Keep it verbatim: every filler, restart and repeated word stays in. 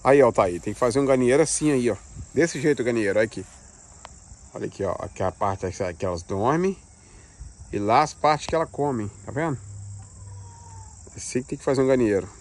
Aí, ó, tá aí. Tem que fazer um galinheiro assim aí, ó. Desse jeito o galinheiro, olha aqui. Olha aqui, ó. Aqui é a parte que elas dormem. E lá as partes que elas comem, tá vendo? Assim que tem que fazer um galinheiro.